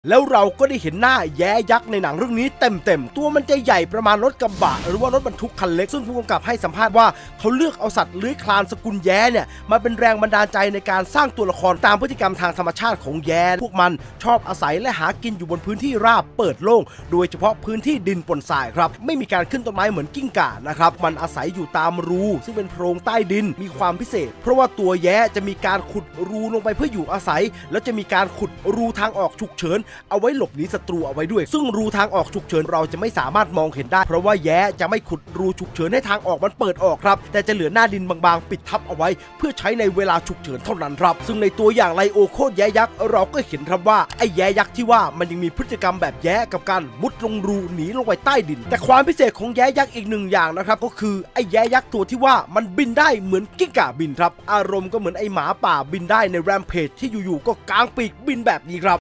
แล้วเราก็ได้เห็นหน้าแย้ยักษ์ในหนังเรื่องนี้เต็มตัวมันจะใหญ่ประมาณรถกระบะหรือว่ารถบรรทุกคันเล็กซึ่งผู้กำกับให้สัมภาษณ์ว่าเขาเลือกเอาสัตว์เลื้อยคลานสกุลแย้เนี่ยมาเป็นแรงบันดาลใจในการสร้างตัวละครตามพฤติกรรมทางธรรมชาติของแย้พวกมันชอบอาศัยและหากินอยู่บนพื้นที่ราบเปิดโล่งโดยเฉพาะพื้นที่ดินปนทรายครับไม่มีการขึ้นต้นไม้เหมือนกิ้งก่านะครับมันอาศัยอยู่ตามรูซึ่งเป็นโพรงใต้ดินมีความพิเศษเพราะว่าตัวแย้จะมีการขุดรูลงไปเพื่ออยู่อาศัยแล้วจะมีการขุดรูทางออกฉุกเฉินเอาไว้หลบหนีศัตรูเอาไว้ด้วยซึ่งรูทางออกฉุกเฉินเราจะไม่สามารถมองเห็นได้เพราะว่าแย้จะไม่ขุดรูฉุกเฉินให้ทางออกมันเปิดออกครับแต่จะเหลือหน้าดินบางๆปิดทับเอาไว้เพื่อใช้ในเวลาฉุกเฉินเท่านั้นครับซึ่งในตัวอย่างไลโอโคตรแย้ยักษ์เราก็เห็นครับว่าไอ้แย้ยักษ์ที่ว่ามันยังมีพฤติกรรมแบบแย้กับการมุดลงรูหนีลงไปใต้ดินแต่ความพิเศษของแย้ยักษ์อีกหนึ่งอย่างนะครับก็คือไอ้แย้ยักษ์ตัวที่ว่ามันบินได้เหมือนกิ้งก่าบินครับอารมณ์ก็เหมือนไอ้หมาป่าบินได้ในแรมเพจที่อยู่ๆก็กางปีกบินแบบนี้ครับ